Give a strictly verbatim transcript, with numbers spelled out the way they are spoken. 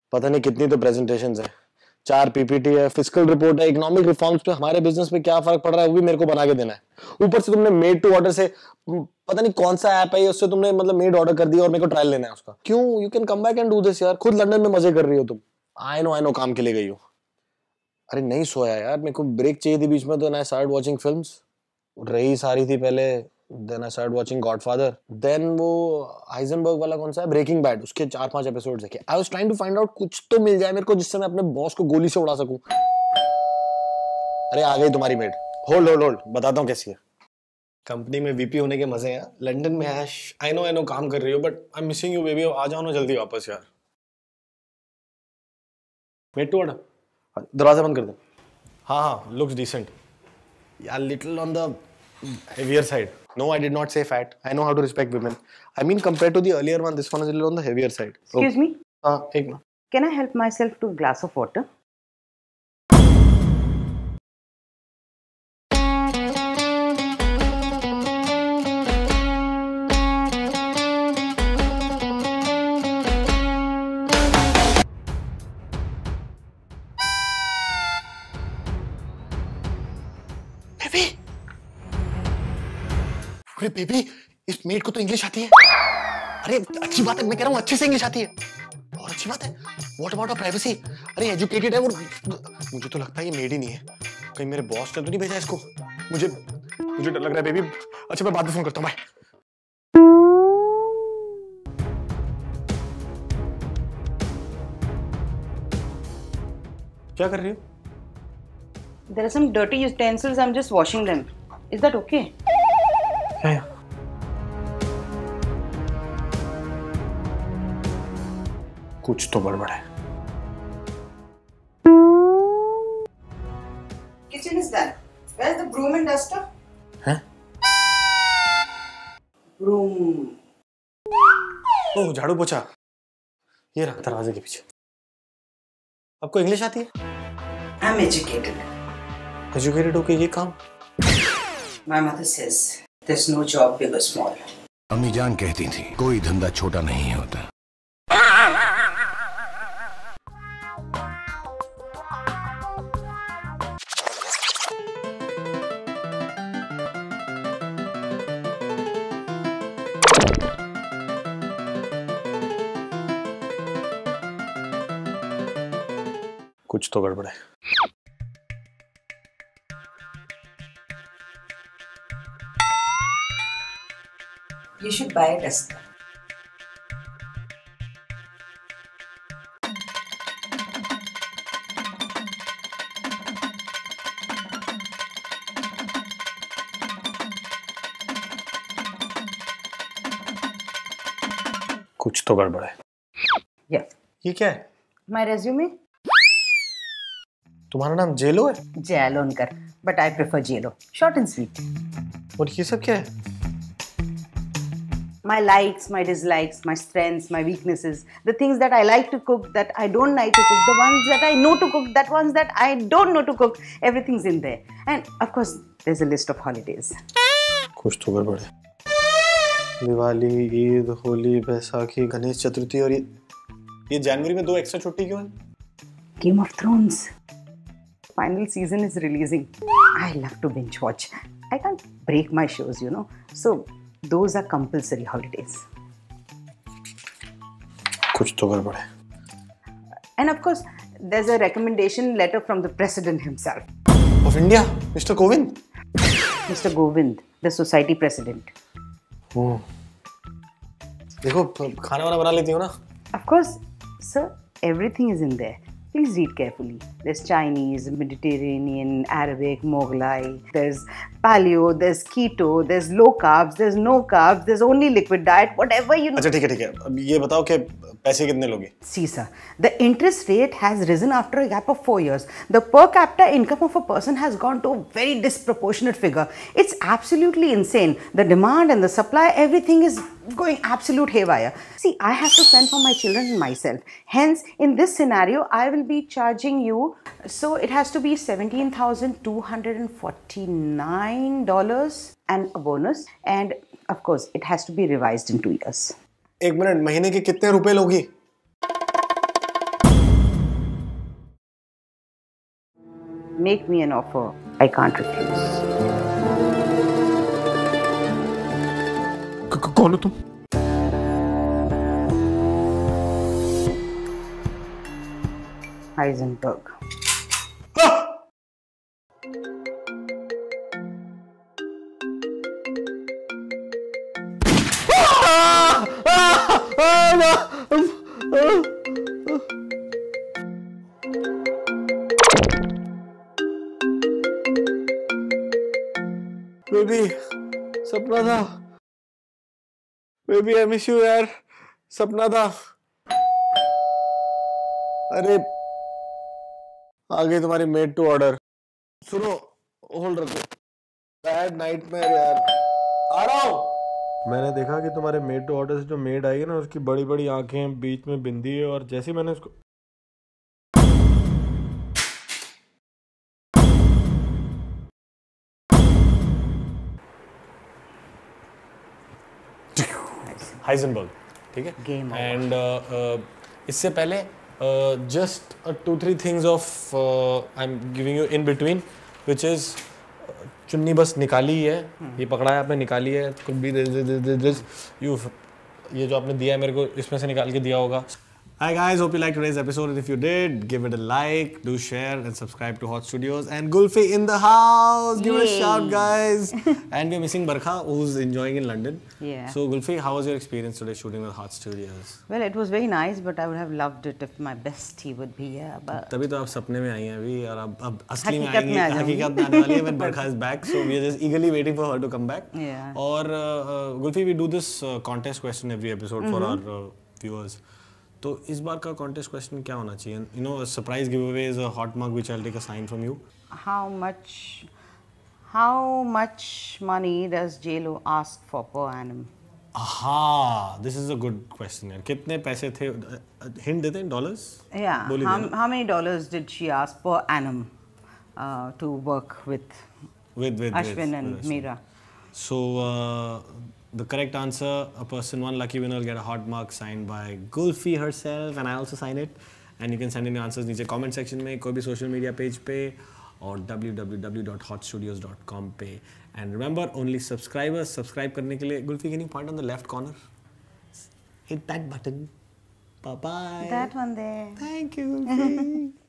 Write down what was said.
पता नहीं कितनी तो प्रेजेंटेशंस है, चार पीपीटी है, फिस्कल रिपोर्ट है, इकोनॉमिक रिफॉर्म्स पे हमारे बिजनेस पे क्या फर्क पड़ रहा है वो भी मेरे को बना के देना है। ऊपर से तुमने मेड टू ऑर्डर से, पता नहीं कौन सा ऐप है उससे तुमने मतलब मेड ऑर्डर कर दिया और मेरे को ट्रायल लेना है उसका। क्यों? You can come back and do this यार, खुद लंदन में मजे कर रही हो तुम। आई नो आई नो काम के लिए गई हो। अरे नहीं सोया यार, मेरे को ब्रेक चाहिए थी बीच में, तो आई स्टार्टेड वाचिंग फिल्म्स। रही सारी थी पहले, then I started watching Godfather, then वो हाइजेनबर्ग वाला कौन सा है, ब्रेकिंग बैड, उसके चार पांच एपिसोड्स देखे। I was trying to find out कुछ तो मिल जाए मेरे को जिससे मैं अपने बॉस को गोली से उड़ा सकूं। अरे आ गई तुम्हारी मेड। होल्ड होल्ड होल्ड, बताता हूँ कैसी है। कंपनी में वीपी होने के मजे हैं, लंदन में ऐश। आई नो आई नो काम कर रही हो, but I am missing you baby. आ जाओ ना जल्दी वापस यार। मेड टू ऑर्डर, दरवाजा बंद कर दे। हाँ हाँ, looks decent. Yeah, little on the heavier side. No, I did not say fat. I know how to respect women. I mean, compared to the earlier one, this one is a little on the heavier side. Excuse oh. me? हाँ, एक minute. Can I help myself to a glass of water? Baby, अरे baby, इस maid को तो English आती है। अरे अच्छी बात है, मैं कह रहा हूँ अच्छे से इंग्लिश आती है, और अच्छी बात है। What about privacy? अरे एजुकेटेड है वो। मुझे तो लगता है ये मेड ही नहीं है, कहीं मेरे बॉस ने तो नहीं भेजा इसको। मुझे मुझे डर लग रहा है बेबी। अच्छा मैं बाद में फोन करता हूँ, बाय। क्या कर रही हो? There are some dirty utensils. I'm just washing them. Is that okay? Yeah. कुछ तो गड़बड़ है। Kitchen is done. Where's the broom and duster? हैं? Broom. ओह, झाड़ू पोछा। ये रहा दरवाजे के पीछे। आपको इंग्लिश आती है? I'm educated. एजुकेटेड होके ये काम? My mother says there's no job big or small. अम्मी जान कहती थी कोई धंधा छोटा नहीं होता। कुछ तो गड़बड़ है। You should buy a duster. कुछ तो गड़बड़ है। Yeah. ये क्या है? My resume? तुम्हारा नाम जेलो है? Jalonkar, but I prefer Jelo. Short and sweet. और ये सब क्या है? My likes, my dislikes, my strengths, my weaknesses, the things that I like to cook, that I don't like to cook, the ones that I know to cook, that ones that I don't know to cook, everything's in there. And of course, there's a list of holidays. कुछ तो गड़बड़ है। दिवाली, ईद, होली, बैसाखी, गणेश चतुर्थी और ये ये जनवरी में दो extra छुट्टी क्यों है? Game of Thrones. Final season is releasing. I love to binge watch. I can't break my shows, you know. So those are compulsory holidays. कुछ तो गड़बड़ है। And of course, there's a recommendation letter from the president himself. Of India, Mister Kovind. Mister Govind, the society president. हम्म। देखो खाना वाना बना लेती हो ना? Of course, sir, everything is in there. Please read carefully. There's Chinese, Mediterranean, Arabic, Mughlai. There's paleo, there's keto, there's low carbs, there's no carbs, there's only liquid diet, whatever you know. अच्छा ठीक है ठीक है, अब ये बताओ कि पैसे कितने लोगे? See sir, the interest rate has risen after a gap of four years. The per capita income of a person has gone to a very disproportionate figure. It's absolutely insane. The demand and the supply, everything is going absolute haywire. See, I have to fend for my children and myself. Hence, in this scenario, I will be charging you. So it has to be seventeen thousand two hundred forty-nine dollars and a bonus. And of course, it has to be revised in two years. एक minute, महीने के कितने रुपए लोगी? Make me an offer I can't refuse. कौन हो तुम? Heisenberg. Baby, सपना था। बेबी, आई मिस यू यार। सपना था। अरे, आ गई तुम्हारी मेड टू ऑर्डर। सुनो, होल्ड रखो। बैड नाइटमेयर यार। आ रहा हूँ। मैंने देखा कि तुम्हारे मेड टू ऑर्डर से जो मेड आई है ना, उसकी बड़ी बड़ी आंखें, बीच में बिंदी है, और जैसे ही मैंने उसको हाइजनबर्ग, ठीक है। Game over. एंड इससे पहले just two three things of I am giving you in between, which is चुन्नी बस निकाली ही है, ये पकड़ा है आपने, निकाली है, कुछ भी दिस यू, ये जो आपने दिया है मेरे को, इसमें से निकाल के दिया होगा। Hi guys, hope you liked today's episode, and if you did, give it a like, do share and subscribe to Hot Studios. And Gulfi in the house, give it a shout guys. And we're missing Barkha, who's enjoying in London. Yeah. So Gulfi, how was your experience today shooting with Hot Studios? Well, it was very nice, but I would have loved it if my bestie would be here. But तभी तो आप सपने में आई हैं अभी, और अब अब असली में हकीकत में आएंगी, आ जाऊंगी। हकीकत में आने वाली है। When Barkha is back, so we are just eagerly waiting for her to come back. Yeah. और uh, Gulfi, we do this uh, contest question every episode for our uh, viewers. तो इस बार का कॉन्टेस्ट क्वेश्चन क्या होना चाहिए? You know, surprise giveaway is a hot mug which I will take a sign from you. how much, how much money does J Lo ask for per annum? हाँ, this is a good question यार। कितने पैसे थे? Hint देते हैं, dollars? Yeah. बोलिए How, देना। how many dollars did she ask per annum uh, to work with With with Ashwin with, and with Ashwin. Mehra? So uh, the correct answer, a person, one lucky winner will get a hot mug signed by Gulfi herself, and I also sign it. And you can send in your answers नीचे comment section में, कोई भी social media page पे, और w w w dot hot studios dot com पे. And remember, only subscribers. Subscribe करने के लिए, Gulfi, can you point on the left corner? Hit that button. Bye bye. That one there. Thank you, Gulfi.